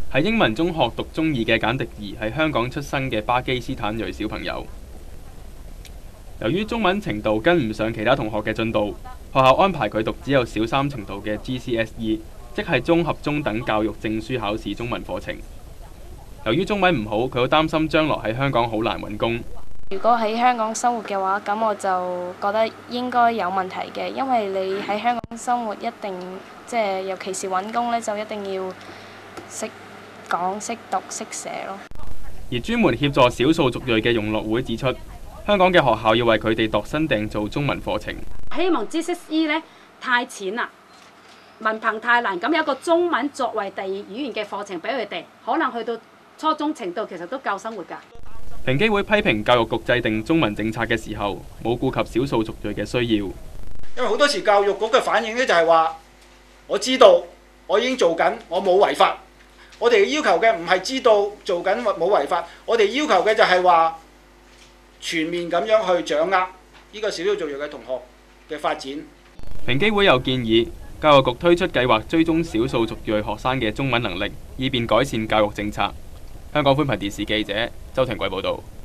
喺英文中學讀中二嘅簡迪兒係香港出生嘅巴基斯坦裔小朋友。由於中文程度跟唔上其他同學嘅進度，學校安排佢讀只有小三程度嘅 GCSE， 即係綜合中等教育證書考試中文課程。由於中文唔好，佢好擔心將來喺香港好難揾工。 如果喺香港生活嘅話，咁我就覺得應該有問題嘅，因為你喺香港生活一定尤其是揾工呢，就一定要識講、識讀、識寫咯。 而專門協助少數族裔嘅融樂會指出，香港嘅學校要為佢哋度身訂造中文課程。 希望 GCSE 呢太淺啦，文憑太難，咁有個中文作為第二語言嘅課程俾佢哋，可能去到初中程度其實都夠生活㗎。 平機會批評教育局制定中文政策嘅時候，冇顧及少數族裔嘅需要。因為好多時教育局嘅反應呢，就係話，我知道我已經做緊，我冇違法。我哋要求嘅唔係知道做緊或冇違法，我哋要求嘅就係話全面咁樣去掌握呢個少數族裔嘅同學嘅發展。 平機會又建議教育局推出計劃，追蹤少數族裔學生嘅中文能力，以便改善教育政策。香港寬頻電視記者周庭貴報導。